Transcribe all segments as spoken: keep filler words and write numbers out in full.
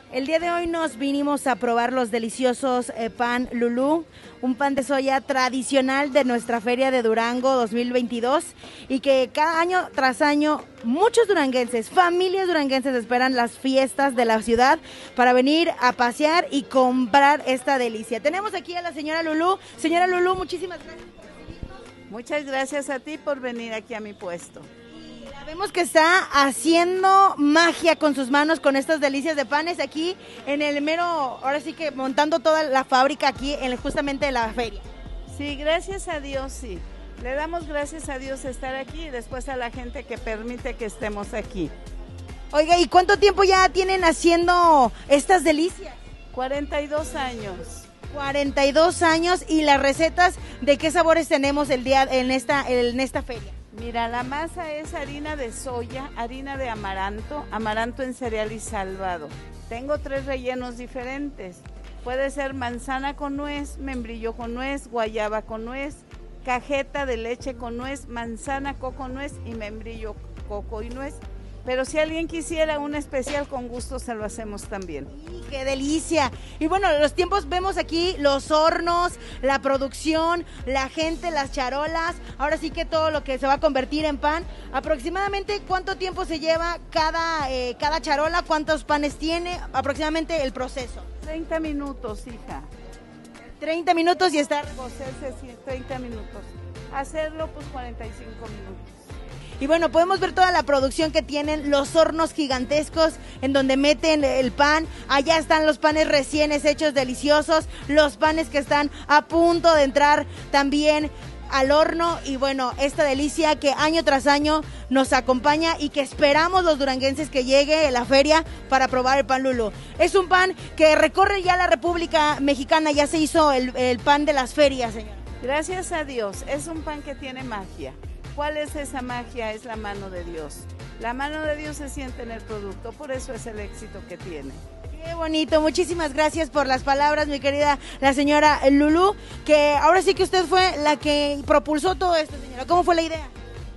El día de hoy nos vinimos a probar los deliciosos eh, pan Lulú, un pan de soya tradicional de nuestra Feria de Durango dos mil veintidós y que cada año tras año muchos duranguenses, familias duranguenses esperan las fiestas de la ciudad para venir a pasear y comprar esta delicia. Tenemos aquí a la señora Lulú. Señora Lulú, muchísimas gracias por recibirnos. Muchas gracias a ti por venir aquí a mi puesto. Vemos que está haciendo magia con sus manos con estas delicias de panes aquí en el mero, ahora sí que montando toda la fábrica aquí en justamente en la feria. Sí, gracias a Dios, sí. Le damos gracias a Dios estar aquí y después a la gente que permite que estemos aquí. Oiga, ¿y cuánto tiempo ya tienen haciendo estas delicias? cuarenta y dos años. cuarenta y dos años. ¿Y las recetas de qué sabores tenemos el día en esta, en esta feria? Mira, la masa es harina de soya, harina de amaranto, amaranto en cereal y salvado. Tengo tres rellenos diferentes. Puede ser manzana con nuez, membrillo con nuez, guayaba con nuez, cajeta de leche con nuez, manzana, coco, nuez y membrillo, coco y nuez. Pero si alguien quisiera un especial, con gusto se lo hacemos también. ¡Sí, qué delicia! Y bueno, los tiempos, vemos aquí los hornos, la producción, la gente, las charolas, ahora sí que todo lo que se va a convertir en pan. Aproximadamente, ¿cuánto tiempo se lleva cada, eh, cada charola? ¿Cuántos panes tiene? Aproximadamente el proceso. treinta minutos, hija. treinta minutos y estar... Cocerse treinta minutos. Hacerlo, pues cuarenta y cinco minutos. Y bueno, podemos ver toda la producción que tienen, los hornos gigantescos en donde meten el pan. Allá están los panes recién hechos deliciosos, los panes que están a punto de entrar también al horno. Y bueno, esta delicia que año tras año nos acompaña y que esperamos los duranguenses que llegue a la feria para probar el pan Lulú. Es un pan que recorre ya la República Mexicana, ya se hizo el, el pan de las ferias, señora. Gracias a Dios, es un pan que tiene magia. ¿Cuál es esa magia? Es la mano de Dios. La mano de Dios se siente en el producto, por eso es el éxito que tiene. Qué bonito, muchísimas gracias por las palabras, mi querida la señora Lulú, que ahora sí que usted fue la que propulsó todo esto, señora. ¿Cómo fue la idea?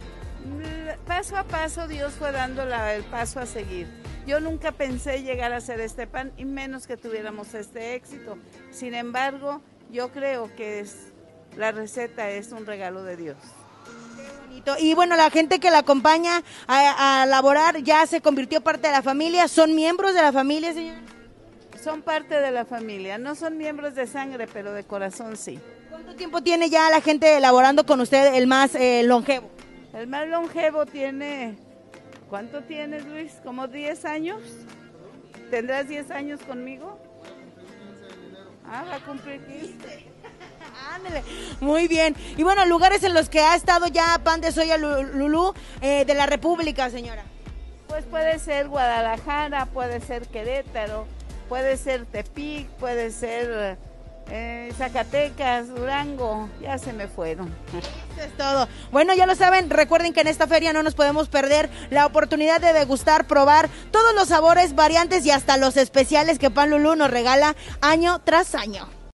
Paso a paso Dios fue dando la, el paso a seguir. Yo nunca pensé llegar a hacer este pan y menos que tuviéramos este éxito. Sin embargo, yo creo que es, la receta es un regalo de Dios. Y bueno, la gente que la acompaña a, a laborar ya se convirtió parte de la familia. ¿Son miembros de la familia, señora? Son parte de la familia, no son miembros de sangre, pero de corazón sí. ¿Cuánto tiempo tiene ya la gente elaborando con usted el más eh, longevo? El más longevo tiene, ¿cuánto tienes, Luis? ¿Como diez años? ¿Tendrás diez años conmigo? Ah, va a cumplir quince. Ándale, muy bien. Y bueno, lugares en los que ha estado ya pan de soya Lulú eh, de la República, señora. Pues puede ser Guadalajara, puede ser Querétaro, puede ser Tepic, puede ser eh, Zacatecas, Durango, ya se me fueron. Eso es todo. Bueno, ya lo saben, recuerden que en esta feria no nos podemos perder la oportunidad de degustar, probar todos los sabores, variantes y hasta los especiales que Pan Lulú nos regala año tras año.